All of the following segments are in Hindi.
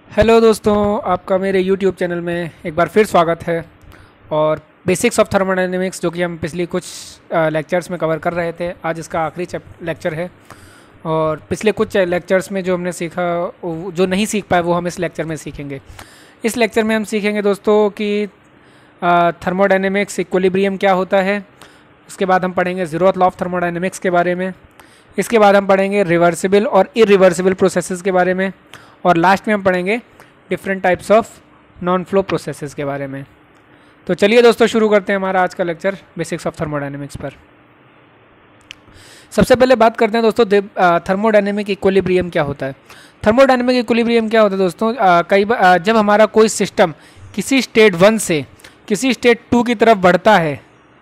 हेलो दोस्तों, आपका मेरे YouTube चैनल में एक बार फिर स्वागत है। और बेसिक्स ऑफ थर्मोडायनेमिक्स जो कि हम पिछली कुछ लेक्चर्स में कवर कर रहे थे, आज इसका आखिरी लेक्चर है। और पिछले कुछ लेक्चर्स में जो हमने सीखा, जो नहीं सीख पाए वो हम इस लेक्चर में सीखेंगे। इस लेक्चर में हम सीखेंगे दोस्तों कि थर्मोडायनेमिक्स इक्विलिब्रियम क्या होता है। उसके बाद हम पढ़ेंगे zeroth लॉ ऑफ थर्मोडायनेमिक्स के बारे में। इसके बाद हम पढ़ेंगे रिवर्सिबल और इरिवर्सिबल प्रोसेसेस के बारे में। और लास्ट में हम पढ़ेंगे different types of non flow processes के बारे में। तो चलिए दोस्तों, शुरू करते हैं हमारा आज का लेक्चर बेसिक्स ऑफ थर्मोडायनेमिक्स पर। सबसे पहले बात करते हैं दोस्तों थर्मोडायनेमिक इक्विलिब्रियम क्या होता है। थर्मोडायनेमिक इक्विलिब्रियम क्या होता है दोस्तों, कई बार जब हमारा कोई सिस्टम किसी स्टेट 1 से किसी स्टेट 2 की तरफ बढ़ता है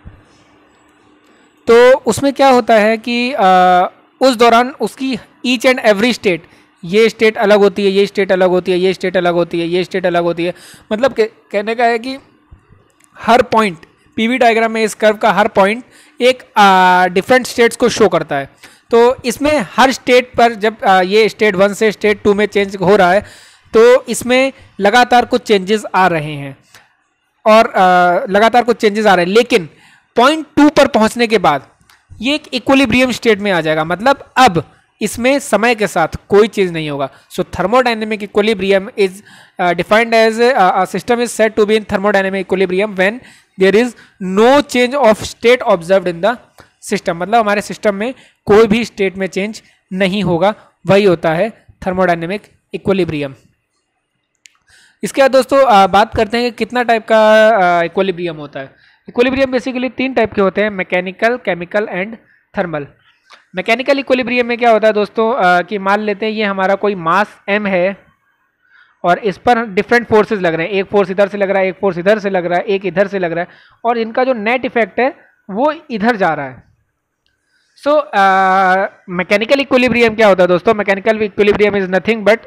तो उसमें क्या होता है कि उस दौरान उसकी ईच एंड एवरी स्टेट, ये स्टेट अलग होती है, ये स्टेट अलग होती है, ये स्टेट अलग होती है, ये स्टेट अलग होती है। मतलब कहने का है कि हर पॉइंट पीवी डायग्राम में इस कर्व का हर पॉइंट एक डिफरेंट स्टेट्स को शो करता है। तो इसमें हर स्टेट पर जब ये स्टेट 1 से स्टेट 2 में चेंज हो रहा है तो इसमें लगातार कुछ चेंजेस आ रहे हैं और लगातार कुछ चेंजेस आ रहे हैं, लेकिन पॉइंट 2 पर पहुंचने के बाद ये एक इक्विलिब्रियम स्टेट में आ जाएगा। मतलब अब इसमें समय के साथ कोई चीज नहीं होगा। So thermodynamic equilibrium is defined as a system is said to be in thermodynamic equilibrium when there is no change of state observed in the system. मतलब हमारे सिस्टम में कोई भी स्टेट में चेंज नहीं होगा, वही होता है थर्मोडायनेमिक इक्विलिब्रियम। इसके बाद दोस्तों बात करते हैं कि कितना टाइप का इक्विलिब्रियम होता है। इक्विलिब्रियम बेसिकली 3 टाइप के होते हैं, mechanical, chemical and thermal. Mechanical equilibrium में क्या होता है दोस्तों कि मान लेते हैं ये हमारा कोई मास m है और इस पर डिफरेंट फोर्सेस लग रहे हैं। एक फोर्स इधर से लग रहा है, एक फोर्स इधर से लग रहा है, एक इधर से लग रहा है, और इनका जो नेट इफेक्ट है वो इधर जा रहा है। सो मैकेनिकल इक्विलिब्रियम क्या होता है दोस्तों? Mechanical equilibrium is nothing but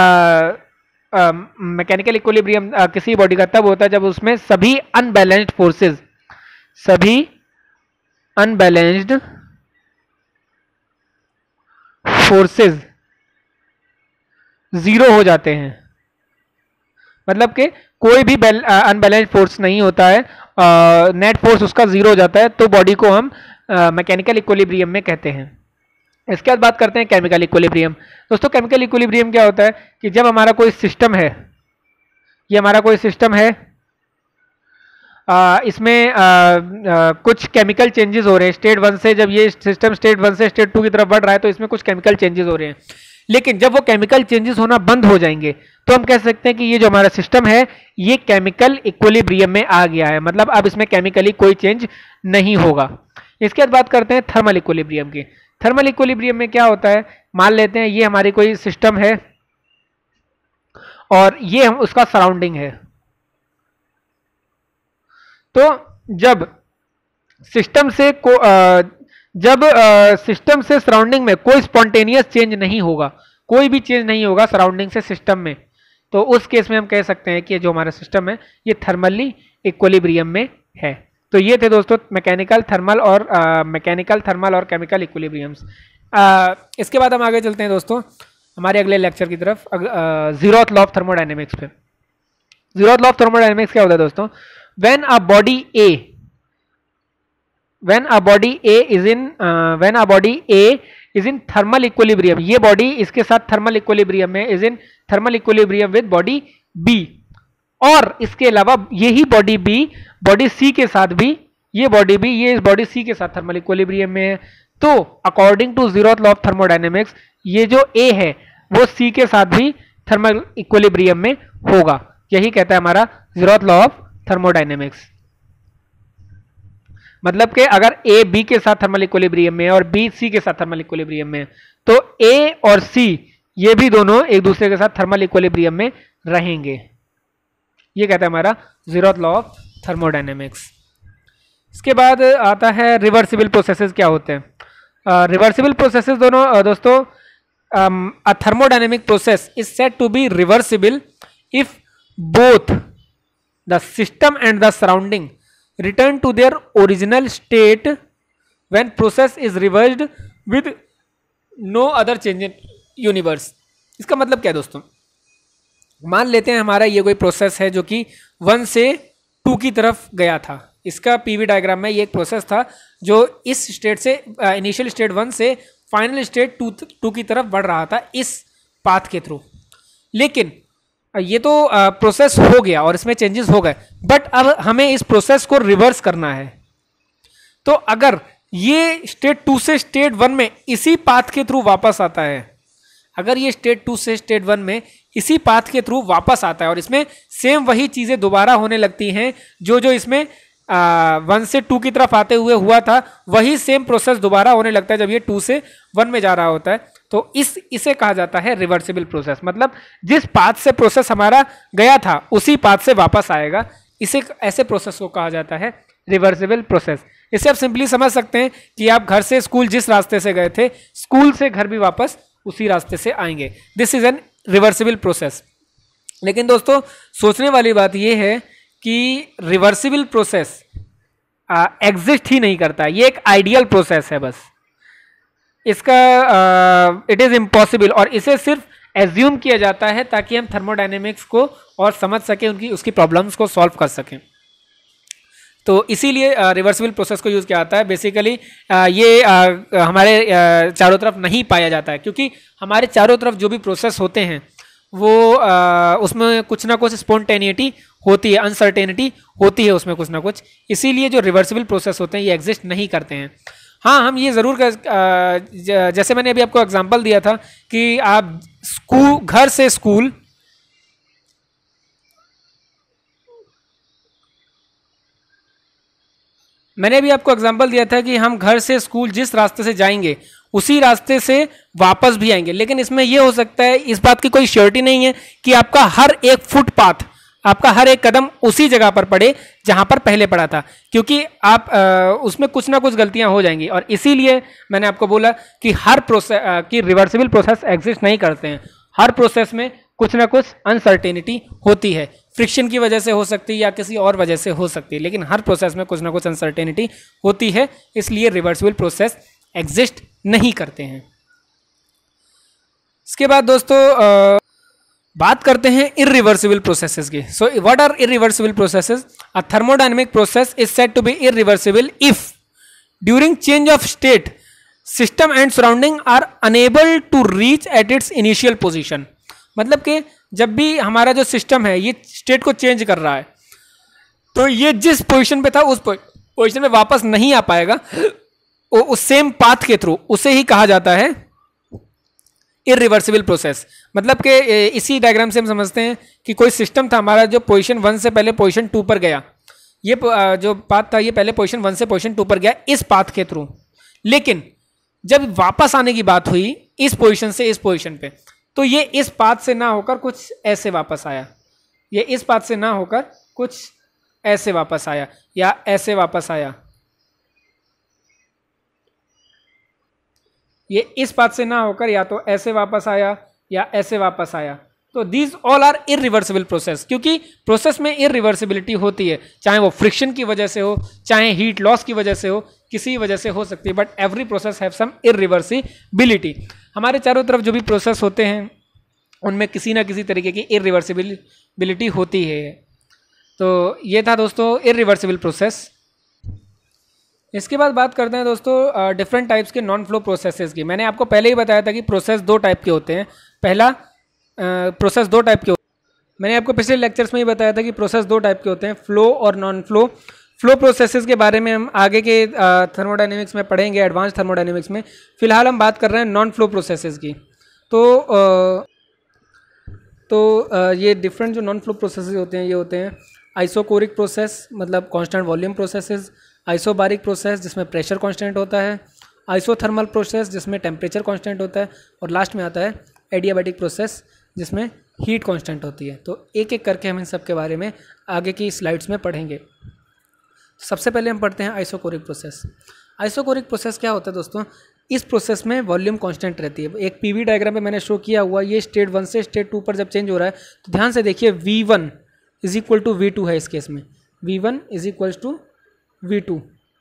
mechanical equilibrium किसी बॉडी का तब होता है जब उसमें सभी अनबैलेंस्ड फोर्सेस जीरो हो जाते हैं। मतलब कि कोई भी अनबैलेंस्ड फोर्स नहीं होता है, नेट फोर्स उसका जीरो हो जाता है, तो बॉडी को हम मैकेनिकल इक्विलिब्रियम में कहते हैं। इसके बाद बात करते हैं केमिकल इक्विलिब्रियम। दोस्तों केमिकल इक्विलिब्रियम क्या होता है कि जब हमारा कोई सिस्टम है, ये हमारा कोई सिस्टम है, इसमें कुछ केमिकल चेंजेस हो रहे हैं स्टेट 1 से। जब ये सिस्टम स्टेट 1 से स्टेट 2 की तरफ बढ़ रहा है तो इसमें कुछ केमिकल चेंजेस हो रहे हैं, लेकिन जब वो केमिकल चेंजेस होना बंद हो जाएंगे तो हम कह सकते हैं कि ये जो हमारा सिस्टम है ये केमिकल इक्विलिब्रियम में आ गया है। मतलब अब इसमें केमिकली कोई चेंज नहीं होगा। इसके बाद बात करते हैं थर्मल इक्विलिब्रियम की। थर्मल इक्विलिब्रियम में क्या होता है, मान लेते हैं ये हमारी कोई सिस्टम है और ये हम उसका सराउंडिंग है। तो जब सिस्टम से सराउंडिंग में कोई स्पॉन्टेनियस चेंज नहीं होगा, कोई भी चेंज नहीं होगा सराउंडिंग से सिस्टम में, तो उस केस में हम कह सकते हैं कि जो हमारा सिस्टम है ये थर्मली इक्विलिब्रियम में है। तो ये थे दोस्तों मैकेनिकल, थर्मल और केमिकल इक्विलिब्रियम्स। इसके बाद हम आगे चलते हैं दोस्तों हमारे अगले लेक्चर की तरफ, zeroth लॉ ऑफ थर्मोडायनेमिक्स पे। zeroth लॉ ऑफ थर्मोडायनेमिक्स क्या होता है दोस्तों? when a body A is in thermal equilibrium, ये बॉडी इसके साथ थर्मल इक्विलिब्रियम में, is in thermal equilibrium with body B, और इसके अलावा यही बॉडी B बॉडी C के साथ भी, ये इस बॉडी C के साथ थर्मल इक्विलिब्रियम में है। तो according to zeroth law of thermodynamics ये जो A है वो C के साथ भी थर्मल इक्विलिब्रियम में होगा। यही कहता है हमारा zeroth लॉ ऑफ थर्मोडायनेमिक्स। मतलब कि अगर ए बी के साथ थर्मल इक्विलिब्रियम में और बी सी के साथ थर्मल इक्विलिब्रियम में, तो ए और सी ये भी दोनों एक दूसरे के साथ थर्मल इक्विलिब्रियम में रहेंगे। ये कहता है हमारा zeroth लॉ ऑफ थर्मोडायनेमिक्स। इसके बाद आता है रिवर्सिबल प्रोसेसेस क्या होते हैं। रिवर्सिबल प्रोसेसेस दोस्तों a thermodynamic process is said to be reversible if both the system and the surrounding return to their original state when process is reversed with no other change in universe। इसका मतलब क्या है दोस्तों? मान लेते हैं हमारा ये कोई प्रोसेस है जो कि 1 से 2 की तरफ गया था। इसका पीवी डायग्राम में ये एक प्रोसेस था जो इस स्टेट से इनिशियल स्टेट 1 से फाइनल स्टेट 2 की तरफ बढ़ रहा था इस पाथ के थ्रू। लेकिन ये तो प्रोसेस हो गया और इसमें चेंजेस हो गए, बट अब हमें इस प्रोसेस को रिवर्स करना है। तो अगर ये स्टेट 2 से स्टेट 1 में इसी पाथ के थ्रू वापस आता है, अगर ये स्टेट 2 से स्टेट 1 में इसी पाथ के थ्रू वापस आता है और इसमें सेम वही चीजें दोबारा होने लगती हैं जो जो इसमें 1 से 2 की तरफ आते हुए हुआ था, वही सेम प्रोसेस दोबारा होने लगता है जब ये 2 से 1 में जा रहा होता है, तो इसे कहा जाता है रिवर्सिबल प्रोसेस। मतलब जिस पाथ से प्रोसेस हमारा गया था उसी पाथ से वापस आएगा, इसे ऐसे प्रोसेस को कहा जाता है रिवर्सिबल प्रोसेस। इसे आप सिंपली समझ सकते हैं कि आप घर से स्कूल जिस रास्ते से गए थे, स्कूल से घर भी वापस उसी रास्ते से आएंगे। This is an reversible process. लेकिन दोस्तों सोचने वाली बात यह है कि रिवर्सिबल प्रोसेस एग्जिस्ट ही नहीं करता, ये एक आइडियल प्रोसेस है बस। इसका इट इज इम्पॉसिबल, और इसे सिर्फ एज्यूम किया जाता है ताकि हम थर्मोडायनेमिक्स को और समझ सकें, उसकी प्रॉब्लम्स को सॉल्व कर सकें। तो इसीलिए रिवर्सिबल प्रोसेस को यूज़ किया जाता है। बेसिकली ये हमारे चारों तरफ नहीं पाया जाता है, क्योंकि हमारे चारों तरफ जो भी प्रोसेस होते हैं वो उसमें कुछ ना कुछ स्पॉन्टेनिटी होती है, अनसर्टेनिटी होती है उसमें कुछ ना कुछ। इसीलिए जो रिवर्सिबल प्रोसेस होते हैं ये एग्जिस्ट नहीं करते हैं। हाँ, हम ये ज़रूर जैसे मैंने अभी आपको एग्जांपल दिया था कि आप घर से स्कूल मैंने भी आपको एग्जांपल दिया था कि हम घर से स्कूल जिस रास्ते से जाएंगे उसी रास्ते से वापस भी आएंगे। लेकिन इसमें यह हो सकता है, इस बात की कोई श्योरिटी नहीं है कि आपका हर एक फुटपाथ, आपका हर एक कदम उसी जगह पर पड़े जहां पर पहले पड़ा था, क्योंकि आप उसमें कुछ ना कुछ गलतियां हो जाएंगी। और इसीलिए मैंने आपको बोला कि हर प्रोसेस की रिवर्सिबल प्रोसेस एग्जिस्ट नहीं करते हैं। हर प्रोसेस में कुछ ना कुछ अनसर्टेनिटी होती है, फ्रिक्शन की वजह से हो सकती है या किसी और वजह से हो सकती है, लेकिन हर प्रोसेस में कुछ ना कुछ अनसर्टेनिटी होती है। इसलिए रिवर्सिबल प्रोसेस एग्जिस्ट नहीं करते हैं। इसके बाद दोस्तों बात करते हैं इररिवर्सिबल प्रोसेसेस की। So what are irreversible processes? A thermodynamic process is said to be irreversible if during change of state system and surrounding are unable to reach at its initial position. मतलब कि जब भी हमारा जो सिस्टम है ये स्टेट को चेंज कर रहा है, तो ये जिस पोजीशन पे था उस पोजीशन में वापस नहीं आ पाएगा उस सेम पाथ के थ्रू। उसे ही कहा जाता है इररिवर्सिबल प्रोसेस। मतलब कि इसी डायग्राम से हम समझते हैं कि कोई सिस्टम था हमारा जो पोजीशन 1 से पहले पोजीशन 2 पर गया, ये जो पाथ था ये पहले पोजीशन 1 से पोजीशन 2 पर गया इस पाथ के थ्रू। लेकिन जब वापस आने की बात हुई इस पोजीशन से इस पोजीशन पे, तो ये इस पाथ से ना होकर कुछ ऐसे वापस आया, ये इस पाथ से ना होकर कुछ ऐसे वापस आया या ऐसे वापस आया, ये इस पाथ से ना होकर या तो ऐसे वापस आया या ऐसे वापस आया। तो these all are irreversible process, क्योंकि प्रोसेस में इररिवर्सिबिलिटी होती है, चाहे वो फ्रिक्शन की वजह से हो, चाहे हीट लॉस की वजह से हो, किसी वजह से हो सकती है, but every process have some irreversibility. हमारे चारों तरफ जो भी प्रोसेस होते हैं उनमें किसी ना किसी तरीके की इररिवर्सिबिलिटी होती है। तो ये था दोस्तों इररिवर्सिबल प्रोसेस। इसके बाद बात करते हैं दोस्तों डिफरेंट टाइप्स के नॉन फ्लो प्रोसेसेस की। मैंने आपको पहले ही बताया था कि प्रोसेस 2 टाइप के होते हैं। पहला प्रोसेस 2 टाइप के मैंने आपको पिछले लेक्चर्स में ही बताया था कि प्रोसेस 2 टाइप के होते हैं, फ्लो और नॉन फ्लो। फ्लो प्रोसेसेस के बारे में हम आगे के थर्मोडायनेमिक्स में पढ़ेंगे, एडवांस थर्मोडायनेमिक्स में। फिलहाल हम बात कर रहे हैं नॉन फ्लो प्रोसेसेस की। तो ये डिफरेंट जो नॉन फ्लो प्रोसेसेस होते हैं ये होते हैं आइसोकोरिक प्रोसेस, मतलब constant volume processes, isobaric process जिसमें प्रेशर कांस्टेंट होता है, आइसोथर्मल प्रोसेस जिसमें टेम्परेचर कांस्टेंट होता है, और लास्ट में आता है एडियाबैटिक प्रोसेस जिसमें हीट कांस्टेंट होती है। तो एक एक करके हम इन सब के बारे में आगे की स्लाइड्स में पढ़ेंगे। सबसे पहले हम पढ़ते हैं आइसोकोरिक प्रोसेस। आइसोकोरिक प्रोसेस क्या होता है दोस्तों? इस प्रोसेस में वॉल्यूम कांस्टेंट रहती है। एक पीवी डायग्राम पे मैंने शो किया हुआ, ये स्टेट 1 से स्टेट 2 पर जब चेंज हो रहा है तो ध्यान से देखिए V1 is equal to V2 है। इस केस में V1 is equal to V2।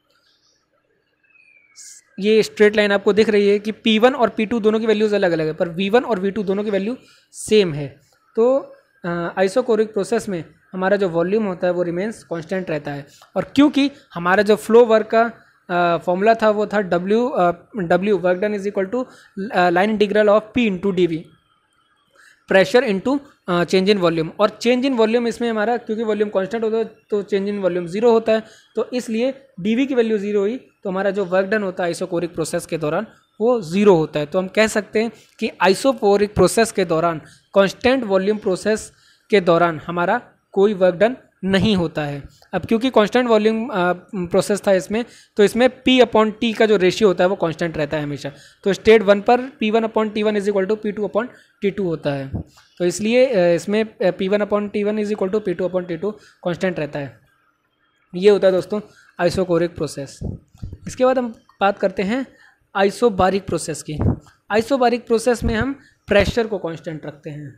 ये स्ट्रेट लाइन आपको दिख रही है कि P1 और P2 दोनों की वैल्यूज अलग अलग है, पर V1 और V2 दोनों की वैल्यू सेम है। तो आइसोकोरिक प्रोसेस में हमारा जो वॉल्यूम होता है वो रिमेन्स कांस्टेंट रहता है। और क्योंकि हमारा जो फ्लो वर्क का फॉर्मूला था वो था W work done is equal to line integral of P into d pressure into change in volume. और चेंज इन वॉल्यूम इसमें हमारा, क्योंकि वॉल्यूम कांस्टेंट होता है तो चेंज इन वॉल्यूम जीरो होता है, तो इसलिए dV की वैल्यू जीरो हुई तो हमारा जो वर्क डन होता है आइसोकोरिक प्रोसेस के दौरान वो जीरो होता है। तो हम कह सकते हैं कि आइसोकोरिक प्रोसेस के दौरान, कांस्टेंट वॉल्यूम प्रोसेस के दौरान हमारा कोई वर्क डन नहीं होता है। अब क्योंकि कांस्टेंट वॉल्यूम प्रोसेस था इसमें, तो इसमें P/T का जो रेशियो होता है वो कांस्टेंट रहता है हमेशा। तो स्टेट 1 पर P1/T1 is equal to P2/T2 होता है, तो इसलिए इसमें P1/T1 is equal to P2/T2 constant रहता है। ये होता है दोस्तों आइसोकोरिक प्रोसेस। इसके बाद हम बात करते हैं आइसोबारिक प्रोसेस की। आइसोबारिक प्रोसेस में हम प्रेशर को कांस्टेंट रखते हैं।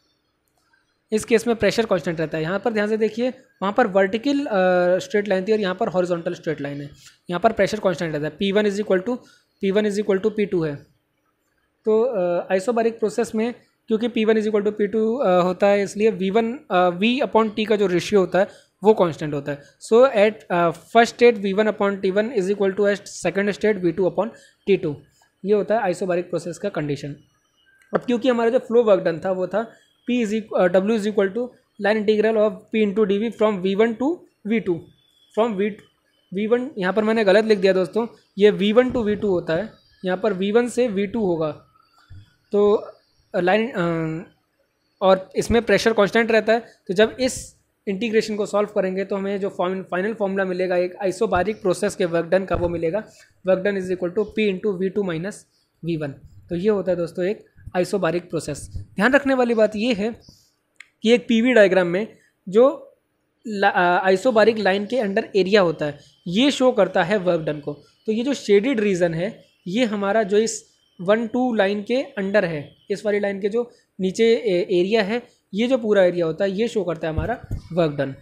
इस केस में प्रेशर कांस्टेंट रहता है। यहाँ पर ध्यान से देखिए, वहाँ पर वर्टिकल स्ट्रेट लाइन थी और यहाँ पर हॉरिजॉन्टल स्ट्रेट लाइन है। यहाँ पर प्रेशर कांस्टेंट रहता है। P1 is equal to P2 है। तो आइसोबारिक प्रोसेस में क्योंकि P1 is equal to P2 होता है, इसलिए V/T का जो रेशियो होता है वो कांस्टेंट होता है। So at first state V1/T1 is equal to at second state V2/T2। ये होता है आइसोबारिक प्रोसेस का कंडीशन। अब क्योंकि हमारा जो फ्लो वर्क डन था वो था W is equal to line integral of P into d v from V1 to V2 from V1, यहाँ पर मैंने गलत लिख दिया दोस्तों, ये V1 टू V2 होता है, यहाँ पर V1 से V2 होगा। तो लाइन और इसमें प्रेशर कांस्टेंट रहता है। तो जब इस इंटीग्रेशन को सॉल्व करेंगे तो हमें जो फाइनल फॉर्मूला मिलेगा एक आइसोबारिक प्रोसेस के वर्क डन का, वो मिलेगा work done is equal to P into V2 minus V1। तो ये होता है दोस्तों एक आइसोबारिक प्रोसेस। ध्यान रखने वाली बात ये है कि एक पीवी डायग्राम में जो आइसोबारिक लाइन के अंडर एरिया होता है ये शो करता है वर्क डन को। तो ये जो शेडेड रीजन है ये हमारा जो इस 1-2 लाइन के अंडर है, इस वाली लाइन के जो नीचे एरिया है, ये जो पूरा एरिया होता है ये शो करता है हमारा वर्क डन।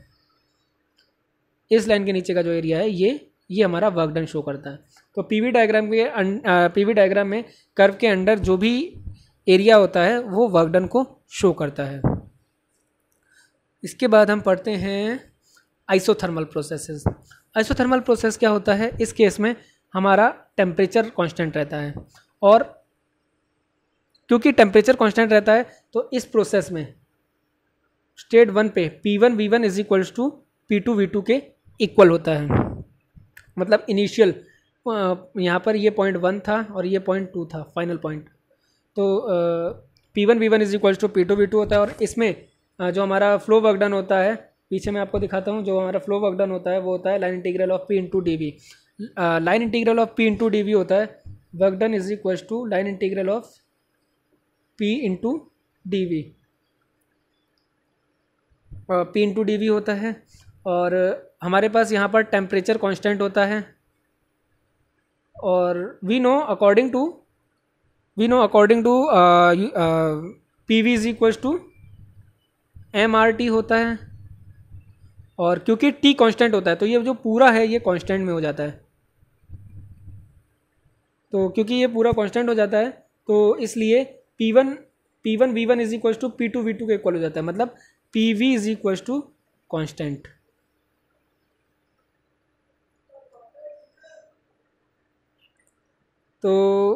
इस लाइन के नीचे का जो एरिया है ये हमारा वर्क डन शो करता है। तो पीवी डायग्राम में कर्व के अंडर जो भी एरिया होता है वो वर्क डन को शो करता है। इसके बाद हम पढ़ते हैं आइसोथर्मल प्रोसेसेस। आइसोथर्मल प्रोसेस क्या होता है? इस केस में हमारा टेम्परेचर कांस्टेंट रहता है, और क्योंकि टेम्परेचर कांस्टेंट रहता है तो इस प्रोसेस में स्टेट 1 पे P1V1 is equals to P2V2 के इक्वल होता है। मतलब इनिशियल यहाँ पर ये पॉइंट 1 था और ये पॉइंट 2 था, फाइनल पॉइंट। तो P1V1 is equals to P2V2 होता है। और इसमें जो हमारा फ्लो वर्क डन होता है, पीछे मैं आपको दिखाता हूँ, जो हमारा फ्लो वर्क डन होता है वो होता है line integral of P into d v. Line integral of P into d v होता है work done is equals to line integral of P into d v. P into d v होता है, और हमारे पास यहाँ पर टेम्परेचर कांस्टेंट होता है, और we know according to P V is equals to MRT होता है। और क्योंकि T कांस्टेंट होता है तो ये जो पूरा है ये कांस्टेंट में हो जाता है। तो क्योंकि ये पूरा कांस्टेंट हो जाता है तो इसलिए P1V1 is equals to P2V2 के इक्वल हो जाता है। मतलब PV is equals to constant. तो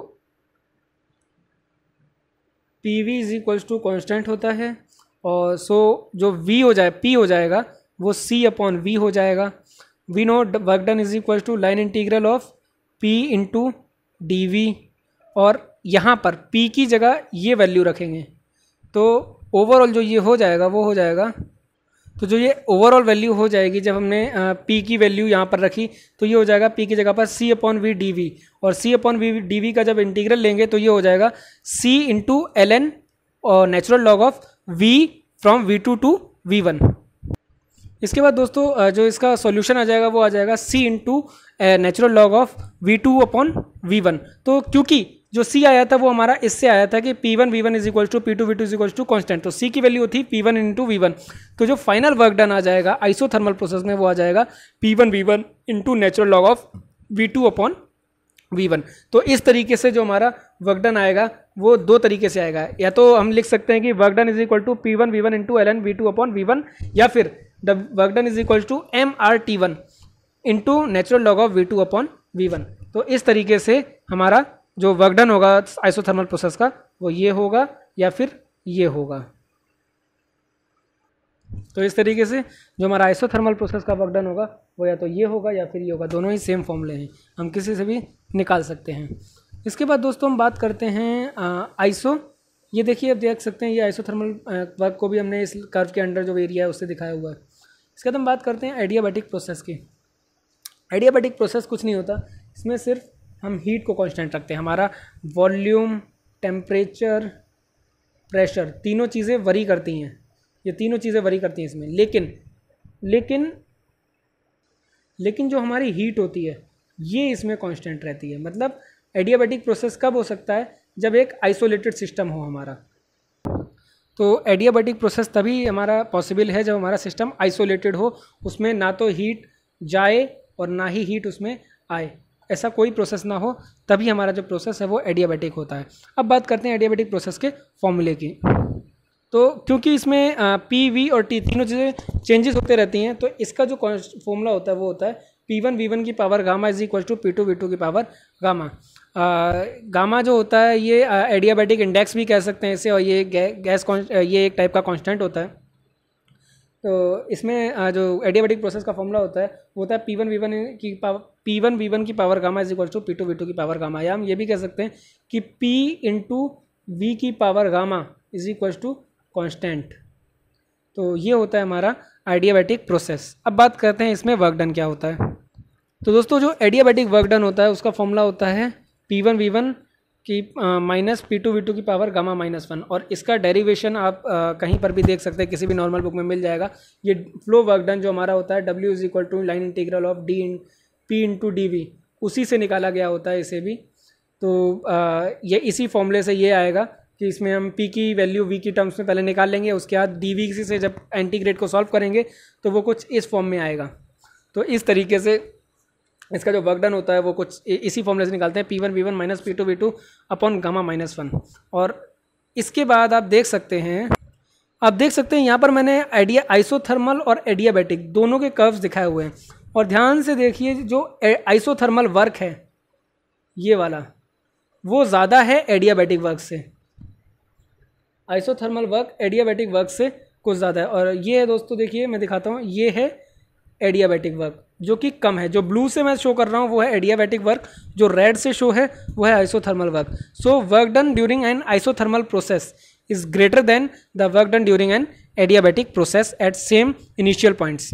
PV is equals to constant होता है, और सो जो V हो जाए P हो जाएगा वो C/V हो जाएगा। We know work done is equals to line integral of P into d v, और यहाँ पर P की जगह ये वैल्यू रखेंगे तो ओवरऑल जो ये हो जाएगा वो हो जाएगा। तो जो ये ओवरऑल वैल्यू हो जाएगी, जब हमने P की वैल्यू यहाँ पर रखी तो ये हो जाएगा P की जगह पर C/V डी वी, और C/V डी वी का जब इंटीग्रल लेंगे तो ये हो जाएगा C इंटू ln और natural log of V from V2 to V1। इसके बाद दोस्तों जो इसका सॉल्यूशन आ जाएगा वो आ जाएगा C into natural log of V2/V1। तो क्योंकि जो C आया था वो हमारा इससे आया था कि P1V1 is equals to P2V2 is equals to constant, तो C की वैल्यू थी P1 इंटू V1। तो जो फाइनल वर्क डन आ जाएगा आइसोथर्मल प्रोसेस में वो आ जाएगा P1V1 into natural log of V2/V1। तो इस तरीके से जो हमारा वर्क डन आएगा वो दो तरीके से आएगा। या तो हम लिख सकते हैं कि work done is equal to P1V1 into ln V2 upon V1, या फिर the work done is equal to MRT1 into natural log of V2 upon V1। तो इस तरीके से हमारा जो वर्क डन होगा आइसोथर्मल प्रोसेस का वो ये होगा या फिर ये होगा। तो इस तरीके से जो हमारा आइसोथर्मल प्रोसेस का वर्क डन होगा वो या तो ये होगा या फिर ये होगा, दोनों ही सेम फॉर्मूले हैं, हम किसी से भी निकाल सकते हैं। इसके बाद दोस्तों हम बात करते हैं आइसो। ये देखिए, आप देख सकते हैं ये आइसोथर्मल वर्क को भी हमने इस कर्व के अंडर जो एरिया है उससे दिखाया हुआ है। इसके बाद हम बात करते हैं एडियाबैटिक प्रोसेस की। एडियाबैटिक प्रोसेस कुछ नहीं होता, इसमें सिर्फ हम हीट को कांस्टेंट रखते हैं। हमारा वॉल्यूम, टेम्परेचर, प्रेशर तीनों चीज़ें वरी करती हैं, ये तीनों चीज़ें वरी करती हैं इसमें। लेकिन जो हमारी हीट होती है ये इसमें कांस्टेंट रहती है। मतलब एडियाबैटिक प्रोसेस कब हो सकता है? जब एक आइसोलेटेड सिस्टम हो हमारा। तो एडियाबैटिक प्रोसेस तभी हमारा पॉसिबल है जब हमारा सिस्टम आइसोलेटेड हो, उसमें ना तो हीट जाए और ना ही हीट उसमें आए, ऐसा कोई प्रोसेस ना हो, तभी हमारा जो प्रोसेस है वो एडियाबैटिक होता है। अब बात करते हैं एडियाबैटिक प्रोसेस के फॉर्मूले की। तो क्योंकि इसमें पी, वी और टी तीनों चीज़ें चेंजेस होते रहती हैं, तो इसका जो फॉर्मूला होता है वो होता है P1V1 की power gamma is equal to P2V2 की पावर गामा। गामा जो होता है ये एडियाबैटिक इंडेक्स भी कह सकते हैं इसे, और ये ये एक टाइप का कांस्टेंट होता है। तो इसमें जो एडियाबैटिक प्रोसेस का फॉर्मूला होता है वो होता है P1V1 की power gamma is equal to P2V2 की पावर गामा, या हम ये भी कह सकते हैं कि P इंटू वी की power gamma is equal to constant. तो ये होता है हमारा एडियाबैटिक प्रोसेस। अब बात करते हैं इसमें वर्क डन क्या होता है। तो दोस्तों जो एडियाबैटिक वर्क डन होता है उसका फॉर्मूला होता है P1V1 की माइनस P2V2 की पावर गामा -1, और इसका डेरिवेशन आप कहीं पर भी देख सकते हैं, किसी भी नॉर्मल बुक में मिल जाएगा। ये फ्लो वर्क डन जो हमारा होता है W is equal to line integral of P into DV, उसी से निकाला गया होता है इसे भी। तो ये इसी फॉर्मूले से ये आएगा कि इसमें हम P की वैल्यू V की टर्म्स में पहले निकाल लेंगे, उसके बाद DV से जब इंटीग्रेट को सॉल्व करेंगे तो वो कुछ इस फॉर्म में आएगा। तो इस तरीके से इसका जो वर्क डन होता है वो कुछ इसी फॉर्मूले से निकालते हैं P1V1 minus P2V2 upon gamma -1। और इसके बाद आप देख सकते हैं यहाँ पर मैंने आइसोथर्मल और एडियाबैटिक दोनों के कर्व्स दिखाए हुए हैं, और ध्यान से देखिए जो आइसोथर्मल वर्क है ये वाला वो ज़्यादा है एडियाबैटिक वर्क से। आइसोथर्मल वर्क एडियाबैटिक वर्क से कुछ ज़्यादा है, और ये है दोस्तों, देखिए मैं दिखाता हूँ, ये है एडियाबैटिक वर्क जो कि कम है। जो ब्लू से मैं शो कर रहा हूँ वो है एडियाबैटिक वर्क, जो रेड से शो है वो है isothermal work. So work done during an isothermal process is greater than the work done during an adiabatic process at same initial points.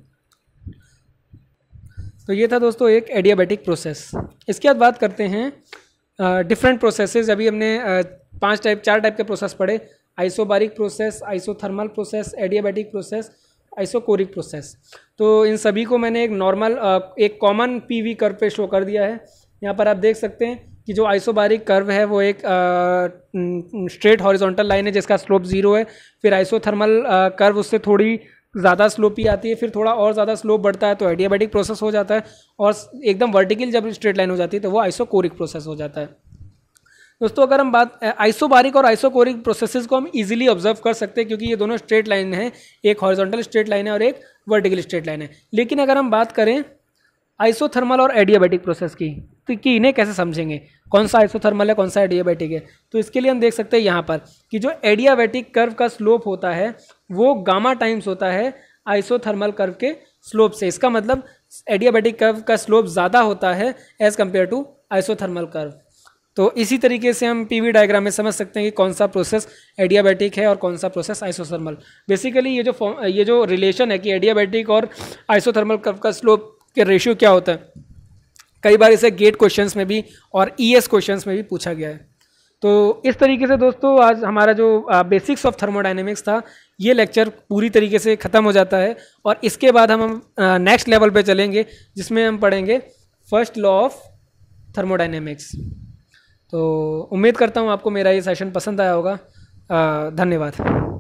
तो ये था दोस्तों एक एडियाबैटिक प्रोसेस। इसके बाद बात करते हैं डिफरेंट प्रोसेसेस। अभी हमने 4 टाइप के प्रोसेस पढ़े: isobaric process, isothermal process, adiabatic process, isochoric process. तो इन सभी को मैंने एक नॉर्मल एक कॉमन पीवी कर्व पे शो कर दिया है। यहाँ पर आप देख सकते हैं कि जो आइसोबारिक कर्व है वो एक स्ट्रेट हॉरिजॉन्टल लाइन है जिसका स्लोप 0 है। फिर आइसोथर्मल कर्व उससे थोड़ी ज़्यादा स्लोप ही आती है, फिर थोड़ा और ज़्यादा स्लोप बढ़ता है तो एडियाबैटिक प्रोसेस हो जाता है, और एकदम वर्टिकल जब स्ट्रेट लाइन हो जाती है तो वो आइसोकोरिक प्रोसेस हो जाता है। दोस्तों अगर हम बात आइसोबारिक और आइसोकोरिक प्रोसेसेस को हम इजीली ऑब्जर्व कर सकते हैं क्योंकि ये दोनों स्ट्रेट लाइन हैं, एक हॉरिजॉन्टल स्ट्रेट लाइन है और एक वर्टिकल स्ट्रेट लाइन है। लेकिन अगर हम बात करें आइसोथर्मल और एडियाबैटिक प्रोसेस की, तो कि इन्हें कैसे समझेंगे, कौन सा आइसोथर्मल है कौन सा एडियाबैटिक है, तो इसके लिए हम देख सकते हैं यहाँ पर कि जो एडियाबैटिक कर्व का स्लोप होता है वो गामा टाइम्स होता है आइसोथर्मल कर्व के स्लोप से। इसका मतलब एडियाबैटिक कर्व का स्लोप ज़्यादा होता है as compare to isothermal curve. तो इसी तरीके से हम पीवी डायग्राम में समझ सकते हैं कि कौन सा प्रोसेस एडियाबैटिक है और कौन सा प्रोसेस आइसोथर्मल। बेसिकली ये जो रिलेशन है कि एडियाबैटिक और आइसोथर्मल कर्व का स्लोप के रेशियो क्या होता है, कई बार इसे गेट क्वेश्चंस में भी और ईएस क्वेश्चंस में भी पूछा गया है। तो इस तरीके से दोस्तों आज हमारा जो बेसिक्स ऑफ थर्मोडायनेमिक्स था ये लेक्चर पूरी तरीके से ख़त्म हो जाता है, और इसके बाद हम नेक्स्ट लेवल पे चलेंगे जिसमें हम पढ़ेंगे फर्स्ट लॉ ऑफ थर्मोडायनेमिक्स। तो उम्मीद करता हूँ आपको मेरा ये सेशन पसंद आया होगा। धन्यवाद।